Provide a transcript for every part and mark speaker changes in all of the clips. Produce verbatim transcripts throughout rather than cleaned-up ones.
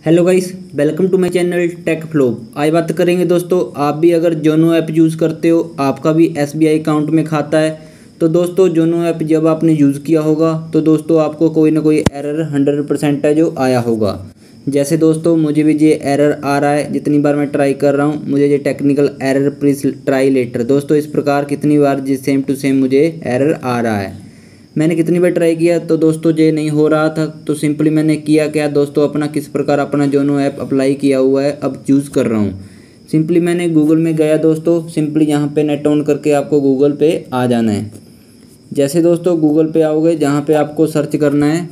Speaker 1: Hello guys, welcome to my channel tech flow. आज बात करेंगे दोस्तों, आप भी अगर जोनो ऐप यूज़ करते हो, आपका भी एसबीआई अकाउंट में खाता है, तो दोस्तों जोनो ऐप जब आपने यूज़ किया होगा तो दोस्तों आपको कोई ना कोई एरर हंड्रेड परसेंट है जो आया होगा। जैसे दोस्तों मुझे भी ये एरर आ रहा है, जितनी बार मैं ट्राई कर रहा हूँ मुझे ये technical error please try later. दोस्तों इस प्रकार कितनी बार जिस सेम टू सेम मुझे एरर आ रहा है। मैंने कितनी बार ट्राई किया तो दोस्तों ये नहीं हो रहा था, तो सिंपली मैंने किया क्या दोस्तों, अपना किस प्रकार अपना जोनो ऐप अप्लाई किया हुआ है अब यूज़ कर रहा हूँ। सिंपली मैंने गूगल में गया दोस्तों, सिंपली यहाँ पे नेट ऑन करके आपको गूगल पे आ जाना है। जैसे दोस्तों गूगल पे आओगे, जहाँ पे आपको सर्च करना है,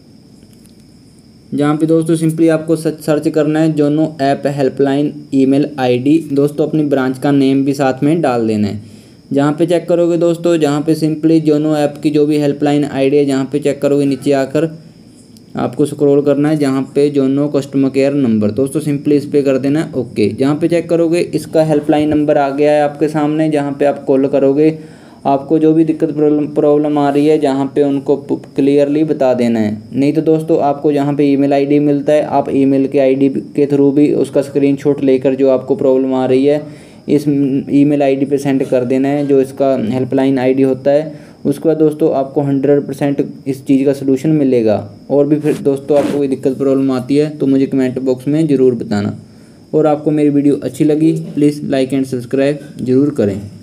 Speaker 1: जहाँ पे दोस्तों सिंपली आपको सर्च करना है जोनो ऐप हेल्पलाइन ईमेल आईडी। दोस्तों अपनी ब्रांच का नेम भी साथ में डाल देना है। जहाँ पे चेक करोगे दोस्तों, जहाँ पे सिंपली जोनो ऐप की जो भी हेल्पलाइन आईडी है, जहाँ पे चेक करोगे नीचे आकर आपको स्क्रॉल करना है, जहाँ पे जोनो कस्टमर केयर नंबर, दोस्तों सिंपली इस पर कर देना है ओके। जहाँ पे चेक करोगे इसका हेल्पलाइन नंबर आ गया है आपके सामने, जहाँ पे आप कॉल करोगे, आपको जो भी दिक्कत प्रॉब्लम प्रॉब्लम आ रही है जहाँ पे उनको क्लियरली बता देना है। नहीं तो दोस्तों आपको जहाँ पे ईमेल आईडी मिलता है, आप ईमेल के आईडी के थ्रू भी उसका स्क्रीनशॉट लेकर जो आपको प्रॉब्लम आ रही है इस ईमेल आईडी पे सेंड कर देना है, जो इसका हेल्पलाइन आईडी होता है। उसके बाद दोस्तों आपको हंड्रेड परसेंट इस चीज़ का सलूशन मिलेगा। और भी फिर दोस्तों आपको कोई दिक्कत प्रॉब्लम आती है तो मुझे कमेंट बॉक्स में ज़रूर बताना। और आपको मेरी वीडियो अच्छी लगी प्लीज़ लाइक एंड सब्सक्राइब ज़रूर करें।